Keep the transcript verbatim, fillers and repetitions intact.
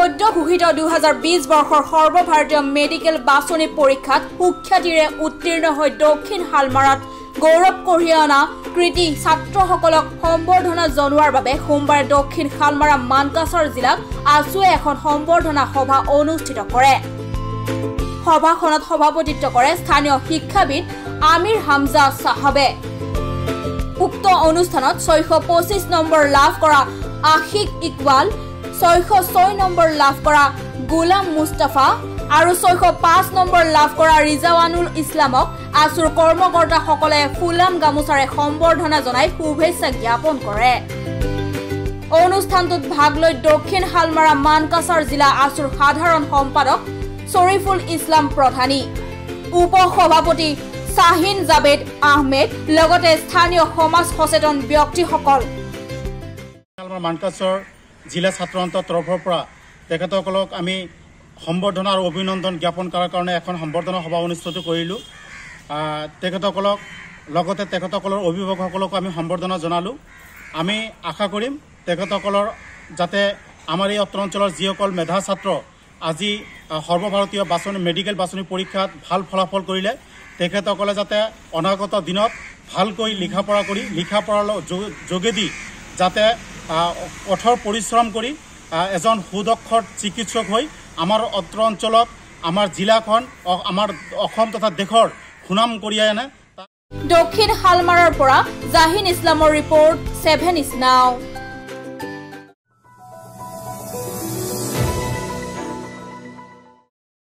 সদ্য ঘোষিত দুহেজাৰ বিশ বৰ্ষৰ সৰ্বভাৰতীয় মেডিকেল বাছনি পৰীক্ষাত সুখ্যাতিৰে উত্তীৰ্ণ হৈ দক্ষিণ হালমাৰাত গৌৰৱ কঢ়িয়াই অনা কৃতি ছাত্ৰসকলক সম্বৰ্ধনা জনোৱাৰ বাবে সোমবাৰে দক্ষিণ হালমাৰা মানকাছৰ জিলাত আছুৱে এখন সম্বৰ্ধনা সভা অনুষ্ঠিত কৰে। সভাখনত সভাপতিত্ব কৰে স্থানীয় শিক্ষাবিদ আমিৰ হামজা সাহাবে। উক্ত অনুষ্ঠানত ছয়শ পঁচিছ নম্বৰ লাভ কৰা আশিক ইকবাল, ছয়শ ছয় নম্বৰ লাভ কৰা গোলাম মুস্তাফা আৰু ছয়শ পাঁচ নম্বৰ লাভ কৰা ৰিজাৱানুল ইছলামক আছুৰ কৰ্মকৰ্তাসকলে ফুলাম গামোচাৰে সম্বৰ্ধনা জনাই শুভেচ্ছা জ্ঞাপন কৰে। অনুষ্ঠানটোত ভাগ লৈ দক্ষিণ হালমাৰা মানকাছৰ জিলা আছুৰ সাধাৰণ সম্পাদক শৰীফুল ইছলাম প্ৰধানী, উপ সভাপতি শাহিন জাবেদ আহমেদ লগতে স্থানীয় সমাজ সচেতন ব্যক্তিসকল। মানকাছৰ জিলা ছাত্ৰ সন্থাৰ তৰফৰ পৰা তেখেতসকলক আমি সম্বৰ্ধনা আৰু অভিনন্দন জ্ঞাপন কৰাৰ কাৰণে এখন সম্বৰ্ধনা সভা অনুষ্ঠিত কৰিলোঁ। তেখেতসকলক লগতে তেখেতসকলৰ অভিভাৱকসকলকো আমি সম্বৰ্ধনা জনালোঁ। আমি আশা কৰিম তেখেতসকলৰ যাতে আমাৰ এই অত্ৰ অঞ্চলৰ যিসকল মেধা ছাত্ৰ আজি সৰ্বভাৰতীয় বাছনি মেডিকেল বাছনি পৰীক্ষাত ভাল ফলাফল কৰিলে তেখেতসকলে যাতে অনাগত দিনত ভালকৈ লিখা পঢ়া কৰি লিখা পঢ়াৰ যোগেদি যাতে কঠোৰ পৰিশ্ৰম কৰি এজন সুদক্ষ চিকিৎসক হৈ আমাৰ অত্ৰ অঞ্চলত আমাৰ জিলাখন আমাৰ অসম তথা দেশৰ সুনাম কঢ়িয়াই আনে। দক্ষিণ হালমাৰাৰ পৰা জাহিন ইছলামৰ ৰিপৰ্ট, ছেভেন ইজ নাও।